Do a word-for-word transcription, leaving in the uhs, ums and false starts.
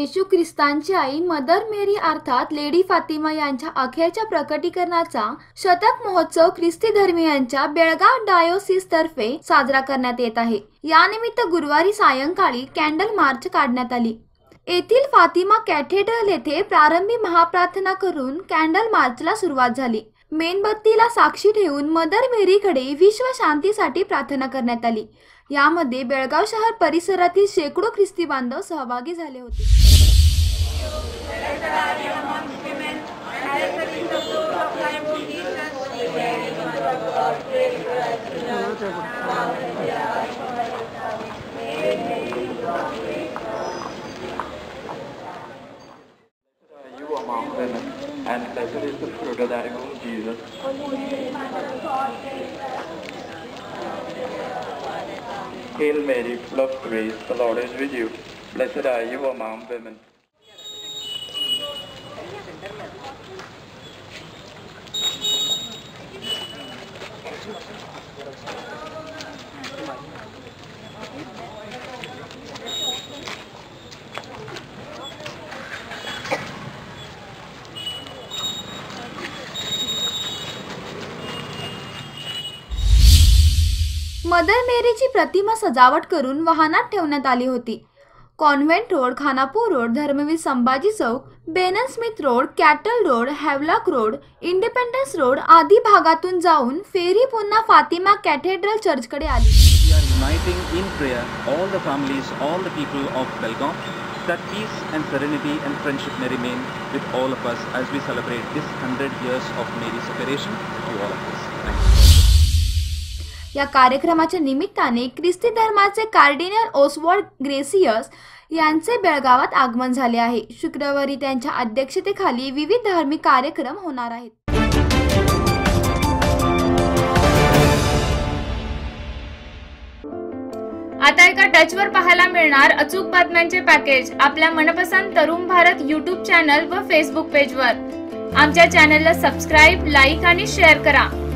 येशू ख्रिस्तांची आई mother मेरी अर्थात lady Fatima यांच्या अखेरच्या प्रकटीकरणाचा शतक महोत्सव ख्रिस्ती धर्मीयांच्या बेळगाव डायोसिस तर्फे साजरा करण्यात येत आहे। यानिमित्त गुरुवारी सायंकाळी कॅन्डल मार्च काढण्यात आली। येथील फातिमा कॅथेड्रल येथे प्रारंभी महाप्रार्थना करून कॅन्डल मार्चला सुरुवात झाली। मेणबत्तीला साक्षी ठेवून मदर मेरीकडे विश्व शांतीसाठी प्रार्थना करण्यात आली। यामध्ये बेळगाव शहर परिसरातील शेकडो ख्रिस्ती बांधव सहभागी झाले होते। And blessed is the fruit of thy womb, Jesus. Hail Mary, full of grace, the Lord is with you. Blessed are you among women. Mother मेरीची प्रतिमा सजावट करून वाहनात ठेवण्यात आली होती। Convent road, Khanapur road, Dharmaveer Sambhaji Chowk, Benan Smith road, cattle road, Havelock road, Independence road आदी भागातून जाऊन फेरी पुन्हा फातिमा कॅथेड्रल चर्चकडे आली। We are uniting in prayer all the families, all the people of Belgaum, that peace and serenity and friendship may remain with all of us as we celebrate this hundred years of Mary's separation to all of us. Thank you. या कार्यक्रमाच्या निमित्ताने ख्रिस्ती धर्माचे cardinal Oswald gracious यांचे बेळगावात आगमन झाले आहे। शुक्रवारी त्यांच्या अध्यक्षतेखाली विविध धार्मिक कार्यक्रम होणार आहेत। आता एका टचवर पाहायला मिळणार अचूक बातम्यांचे पॅकेज आपल्या मनपसंत तरुण भारत यूट्यूब चॅनल व फेसबुक पेजवर। आमच्या चॅनलला सबस्क्राईब, लाईक आणि शेअर करा।